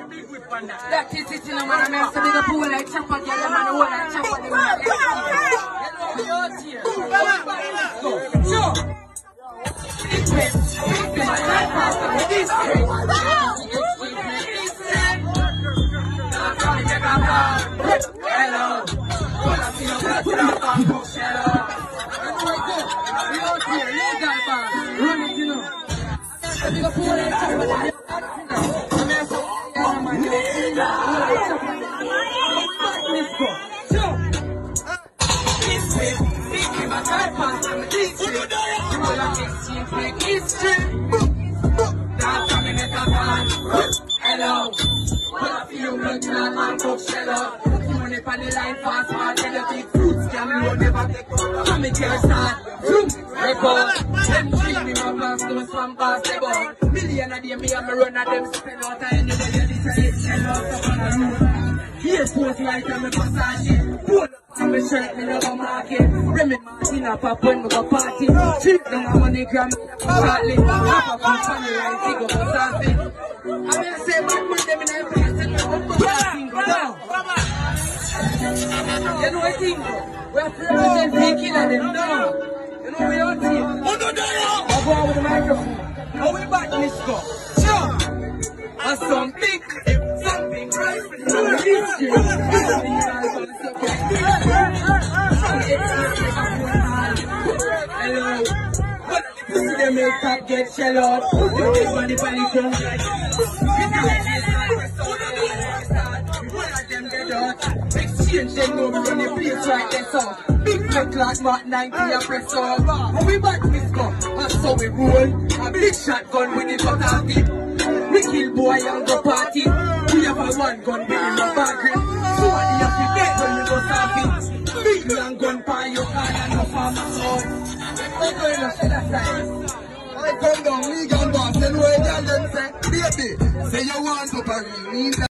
That is it, you know, man. I'm going to big up who like chopper, girl, man, who like chopper, you know, we out here. Sure. Hello. Hello, what a few blood clot and coke shell up. Money for the line fast, man, tell the big fruits can load never take up. Come and get start, zoom, record. Them treat me my plans, those from past the ball. Million of them, me and me run at them, spend out time, you know, this is shell up on the road. Here, post light and me passage it. Pull up to me shirt, me never market. Remy Martin up up when me go party. Treat them on money gram, shortly. Half a foot funny right, dig up a something. I'm going to say back with them in a place and I'm going to you know what thing? We're representing thinking of them now. You know we out here. I'll go out with the microphone. How we back this go? Sure. And something right with the history. Hello. See them make top get shell out. You take money for the ground like exchange them know we run the place right there so big fat clock mark 90 and press on. How we back this go? That's how we roll. A big shotgun with the butter tip. We kill boy and go party. We have a one gun big in the bag grip. Somebody have to get when we go starving. Big long gun by your hand and no farmer sword. I come down, legal boss, and where y'all them say, baby, say you want to party.